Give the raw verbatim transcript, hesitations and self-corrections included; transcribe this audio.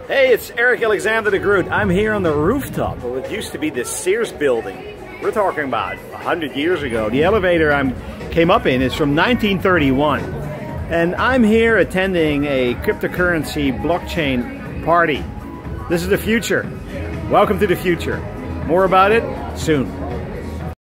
Hey, it's Eric Alexander the Groot. I'm here on the rooftop of what used to be the Sears Building. We're talking about a hundred years ago. The elevator I came up in is from nineteen thirty-one. And I'm here attending a cryptocurrency blockchain party. This is the future. Welcome to the future. More about it soon.